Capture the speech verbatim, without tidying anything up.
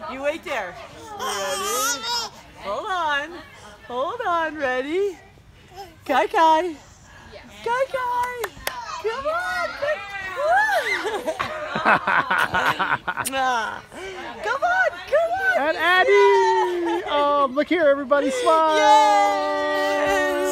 You wait there. Ready? Hold on. Hold on. Ready? Kai Kai. Kai Kai. Come on. Come on. Come on. And Addie. Oh, look here, everybody. Smile. Yay!